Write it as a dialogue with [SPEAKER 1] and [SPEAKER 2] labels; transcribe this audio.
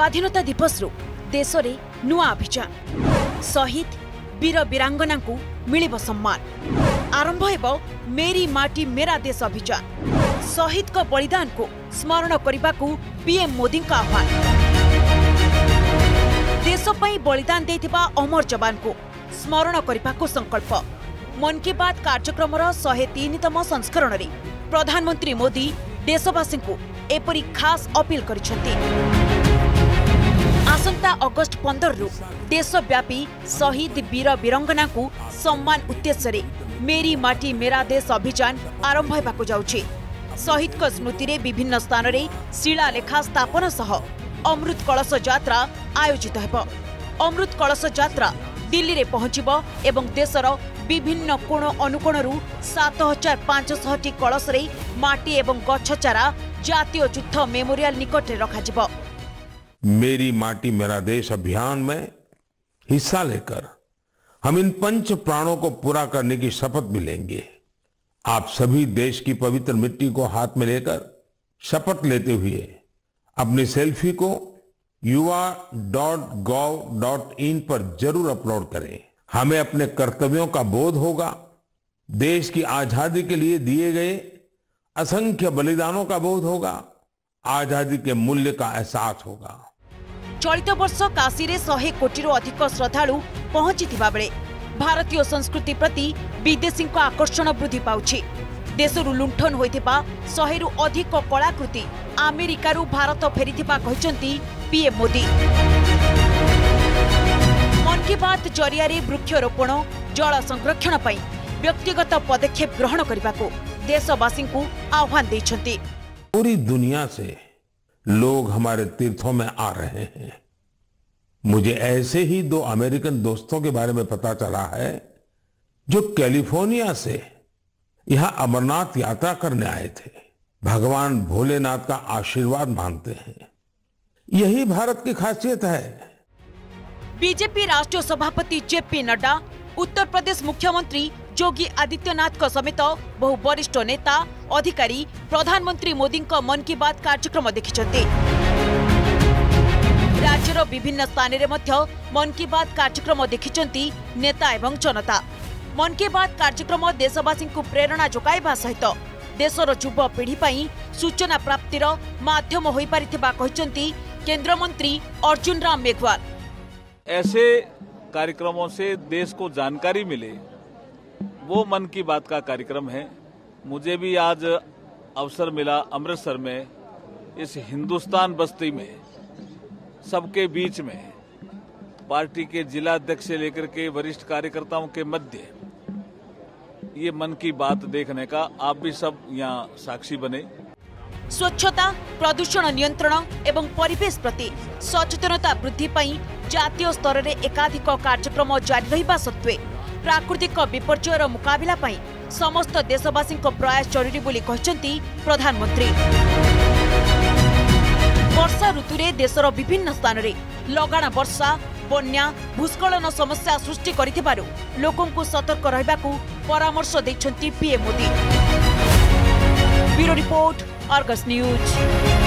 [SPEAKER 1] स्वाधीनता दिवस रु देश रे नुआ अभियान शहीद वीर वीरांगना को मिलिब सम्मान आरंभ हेबो मेरी माटी मेरा देश अभियान शहीद को बलिदान को स्मरण करने को पीएम मोदी का आह्वान देश पई बलिदान देथिबा अमर जवान को स्मरण करने को संकल्प मन की बात कार्यक्रम 103तम संस्करण रे प्रधानमंत्री मोदी देशवासी को एपरी खास अपील करिसेंती। आसंता अगस्ट 15 रु देशव्यापी शहीद वीर वीरंगना को सम्मान उद्देश्य रे मेरी माटी मेरा देश अभियान आरंभ हेबाकु जाउछि। शहीद को स्मृति रे विभिन्न स्थान रे शिलालेखा स्थापन सह अमृत कलश यात्रा आयोजित हेब। अमृत कलश यात्रा दिल्ली रे पहुंचिबो एवं देशर विभिन्न कोण अनुकोण 7500 टी कलश रे माटी एवं गछ चारा जातीय युद्ध मेमोरियल निकट रे रखाजिबो।
[SPEAKER 2] मेरी माटी मेरा देश अभियान में हिस्सा लेकर हम इन पंच प्राणों को पूरा करने की शपथ भी लेंगे। आप सभी देश की पवित्र मिट्टी को हाथ में लेकर शपथ लेते हुए अपनी सेल्फी को yuva.gov.in पर जरूर अपलोड करें। हमें अपने कर्तव्यों का बोध होगा, देश की आजादी के लिए दिए गए असंख्य बलिदानों का बोध होगा, आजादी के मूल्य का एहसास होगा।
[SPEAKER 1] चलित वर्ष काशी रे 100 कोटी अधिक श्रद्धालु पहुंचीथिबा बेले भारतीय संस्कृति प्रति विदेशी आकर्षण वृद्धि पाउछि। देशरु लुंठन होइथिबा 100 रु अधिक कलाकृति अमेरिका भारत फेरिथिबा कहिसंती पीएम मोदी। मन की बात जरिया रे वृक्षरोपण जल संरक्षण पई व्यक्तिगत पदक्षेप ग्रहण करबाको देशवासी को आह्वान दैछंती।
[SPEAKER 2] पूरी दुनिया से लोग हमारे तीर्थों में आ रहे हैं। मुझे ऐसे ही 2 अमेरिकन दोस्तों के बारे में पता चला है जो कैलिफोर्निया से यहां अमरनाथ यात्रा करने आए थे। भगवान भोलेनाथ का आशीर्वाद मांगते हैं। यही भारत की खासियत है।
[SPEAKER 1] बीजेपी राष्ट्रीय सभापति जेपी नड्डा, उत्तर प्रदेश मुख्यमंत्री योगी आदित्यनाथ को समेत बहु वरिष्ठ नेता अधिकारी प्रधानमंत्री मोदी को मन की बात कार्यक्रम देखिछन्ते। राज्यर विभिन्न स्थान रे मध्य मन की बात कार्यक्रम देखिछन्ती नेता एवं जनता। मन की बात कार्यक्रम देशवासी को प्रेरणा जोगाइबा सहित देशर युव पीढ़ी पई सूचना प्राप्तिर माध्यम होई पारिथिबा कहिसंती केंद्र मंत्री अर्जुन राम मेघवाल।
[SPEAKER 3] ऐसे कार्यक्रमों से देश को जानकारी मिले, वो मन की बात का कार्यक्रम है। मुझे भी आज अवसर मिला अमृतसर में इस हिंदुस्तान बस्ती में सबके बीच में पार्टी के जिला अध्यक्ष से लेकर के वरिष्ठ कार्यकर्ताओं के मध्य ये मन की बात देखने का आप भी सब यहाँ साक्षी बने।
[SPEAKER 1] स्वच्छता, प्रदूषण नियंत्रण एवं परिवेश प्रति सचेतनता वृद्धि पई जातीय स्तर रे एकाधिक कार्यक्रम जारी रहिबा सत्वे प्राकृतिक विपर्ययर मुकाबिला पई समस्त देशवासी प्रयास जरूरी बोली कहिसंती प्रधानमंत्री। वर्षा ऋतु रे देशर विभिन्न स्थान रे लगाण वर्षा, बन्या, भूस्खलन समस्या सृष्टि करिथिबारु लोकों को सतर्क रहिबाकू परामर्श दैछंती PM Modi. Bureau report, Argus news.